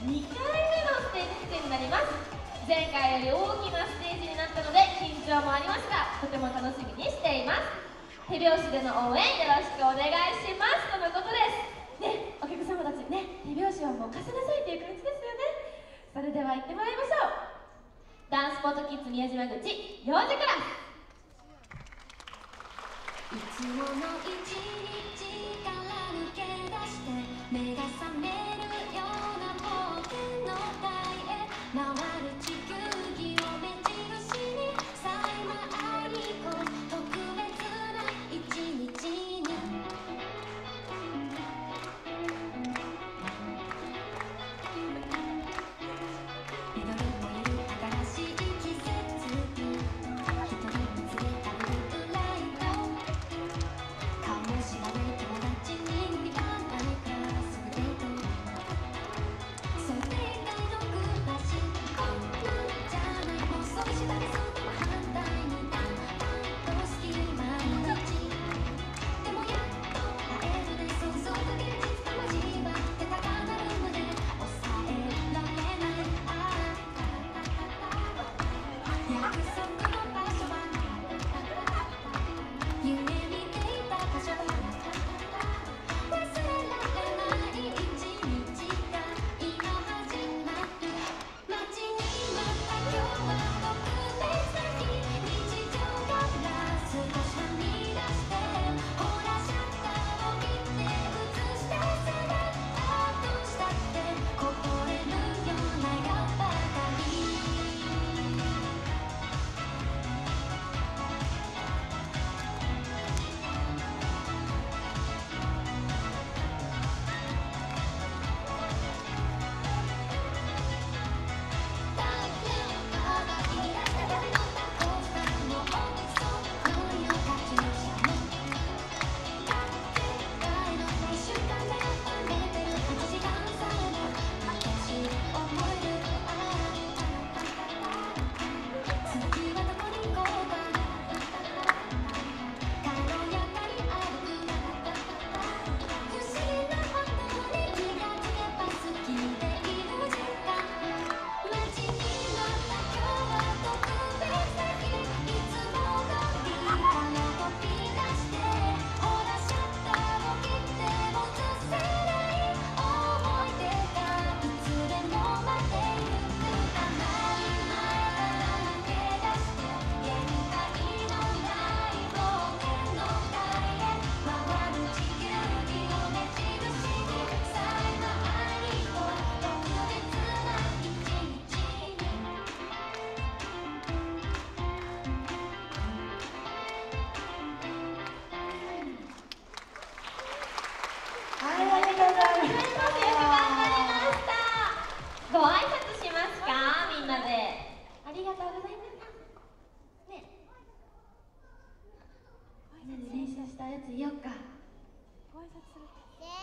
2回目のステージ出演になります。前回より大きなステージになったので緊張もありますが、とても楽しみにしています。手拍子での応援よろしくお願いしますとのことですね。お客様たちね、手拍子はもう貸せなさいという感じですよね。それでは行ってもらいましょう。ダンスポットキッズ宮島口幼児クラス。 いつもの一日から抜け出して目が覚めるような冒険の台へ回る地球儀を目印にさえ回り込む特別な一日に彩る新しい季節に一人見つめたルートライト顔も知らない友達に見たないからすぐデート想定外の暮らしこんなんじゃないもうそれしたりするとも反対に淡々と好き毎日でもやっと会えるね想像と現実と交わって高鳴る胸抑えられない約束の場所は夢見ていた場所だ忘れられない一日が今始まる待ちに待った今日は特別な日日常から少しはみ出してほらシャッターを切って映してさらっとしたってこぼれるような夜ばかりご挨拶しますか、みんなで。ありがとうございましたね。みんなで練習したやつ言おうか。ご挨拶する。